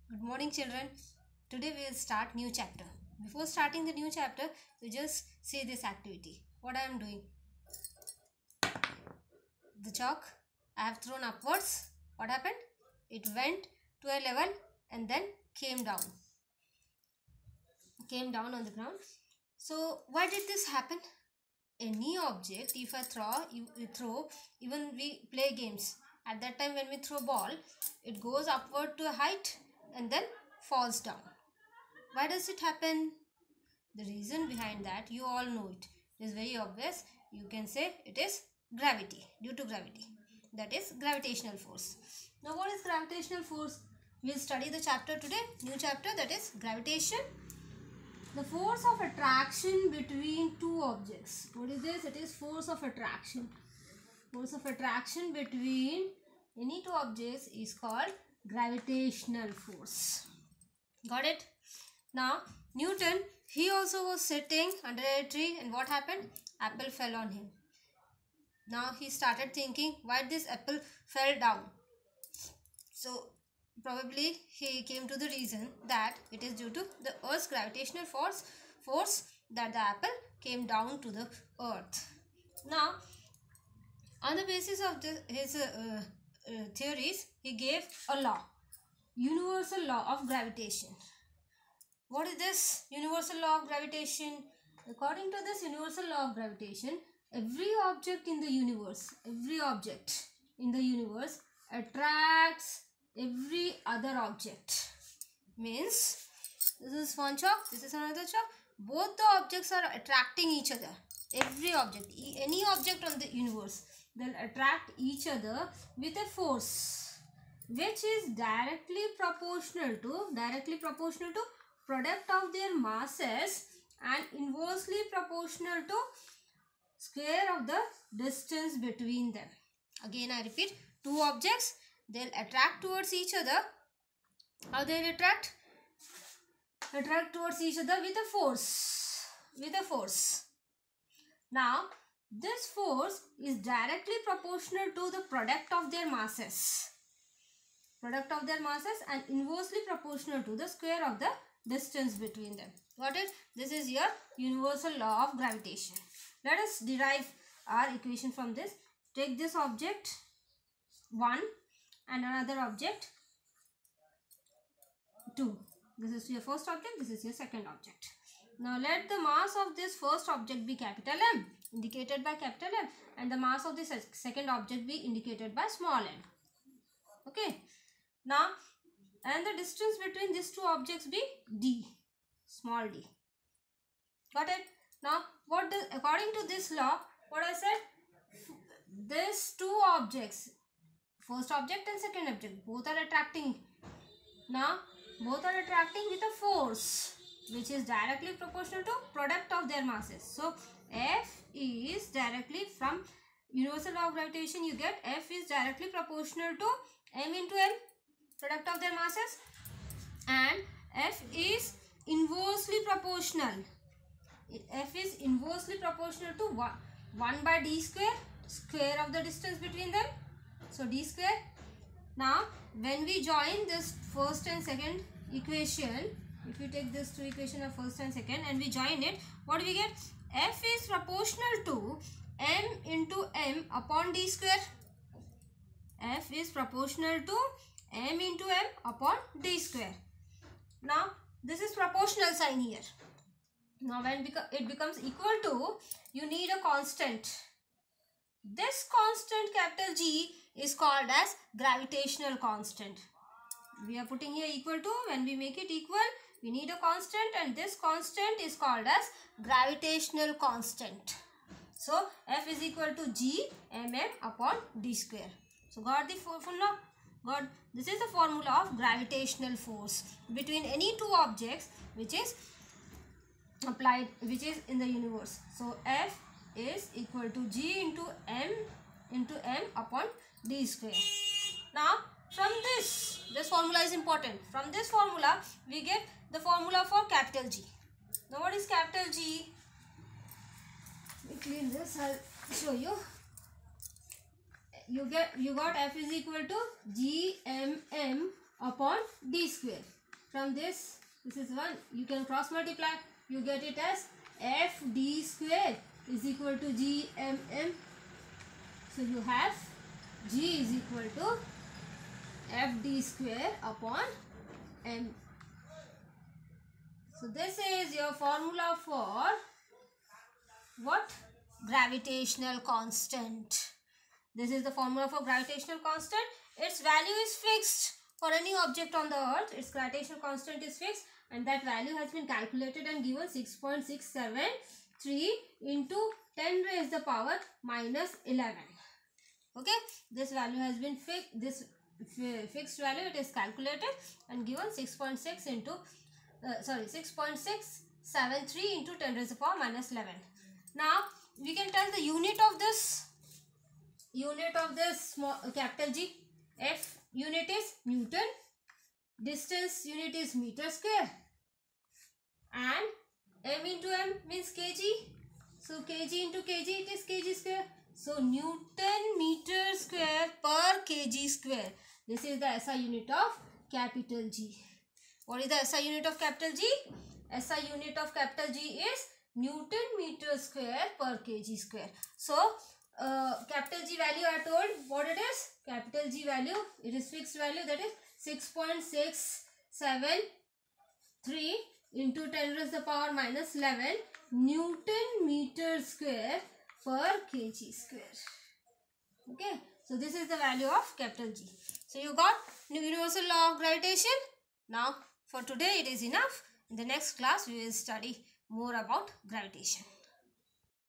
Good morning, children. Today we will start new chapter. Before starting the new chapter, you just see this activity. What I am doing? The chalk I have thrown upwards. What happened? It went to a level and then came down. Came down on the ground. So why did this happen? Any object, if I throw, even we play games. At that time when we throw ball, it goes upward to a height and then falls down. Why does it happen? The reason behind that, you all know it. It is very obvious. You can say it is gravity, due to gravity. That is gravitational force. Now what is gravitational force? We will study the chapter today, new chapter, that is gravitation. The force of attraction between two objects. What is this? It is force of attraction. Force of attraction between any two objects is called gravitational force. Got it? Now Newton, he also was sitting under a tree, and what happened? Apple fell on him. Now he started thinking, why this apple fell down? So probably he came to the reason that it is due to the earth's gravitational force that the apple came down to the earth. Now on the basis of his theories, he gave a law, universal law of gravitation. What is this universal law of gravitation? According to this universal law of gravitation, every object in the universe attracts every other object. Means this is one chalk, this is another chalk. Both the objects are attracting each other. Every object, any object on the universe, they'll attract each other with a force which is directly proportional to product of their masses and inversely proportional to square of the distance between them. Again I repeat, two objects, they'll attract towards each other. How they'll attract? Attract towards each other with a force. Now this force is directly proportional to the product of their masses and inversely proportional to the square of the distance between them. Got it? This is your universal law of gravitation. Let us derive our equation from this. Take this object 1 and another object 2. This is your first object, this is your second object. Now let the mass of this first object be capital M, indicated by capital M, and the mass of this second object be indicated by small m. Okay. Now, and the distance between these two objects be d, small d. Got it? Now, according to this law, what I said, these two objects, first object and second object, both are attracting. Now, both are attracting with a force which is directly proportional to product of their masses. So, F is directly, from universal law of gravitation you get, F is directly proportional to M into L, product of their masses, and F is inversely proportional. F is inversely proportional to 1 by d square, square of the distance between them. So d square. Now when we join this first and second equation, if you take this two equation of first and second and we join it, what do we get? F is proportional to M into M upon d square. F is proportional to M into M upon d square. Now this is proportional sign here. Now when it becomes equal to, you need a constant. This constant capital G is called as gravitational constant. We are putting here equal to. When we make it equal, we need a constant, and this constant is called as gravitational constant. So F is equal to G mm upon d square. So got the formula? Got. This is the formula of gravitational force between any two objects which is applied, which is in the universe. So F is equal to G into M upon d square. Now from this formula is important. From this formula we get the formula for capital G. Now what is capital G? Let me clean this, I'll show you. You got F is equal to Gmm upon d square. from this is 1. You can cross multiply. You get it as FD square is equal to GMM. So you have G is equal to FD square upon M. So this is your formula for what? Gravitational constant. This is the formula for gravitational constant. Its value is fixed for any object on the earth. Its gravitational constant is fixed, and that value has been calculated and given 6.673 into 10 raised the power minus 11. Okay, this value has been fixed. This fixed value, it is calculated and given 6.6 into 6.673 into 10 raised to the power minus 11. Now we can tell the unit of this small capital G. F unit is Newton, distance unit is meter square, and M into M means kg. So kg into kg, it is kg square. So Newton meter square per kg square. This is the SI unit of capital G. What is the SI unit of capital G? SI unit of capital G is Newton meter square per kg square. So capital G value I told what it is. Capital G value, it is fixed value, that is 6.673 into 10 raised to the power minus 11 Newton meter square per kg square. Okay, so this is the value of capital G. So you got universal law of gravitation. Now for today it is enough. In the next class we will study more about gravitation.